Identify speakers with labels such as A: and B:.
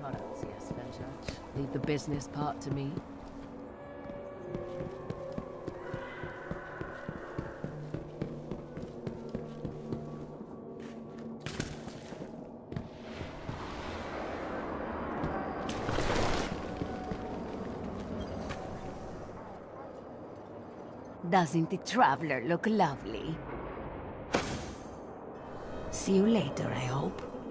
A: Grazie, Svenjudge. Leave the business part to me.
B: Doesn't the traveler look lovely? See you later, I hope.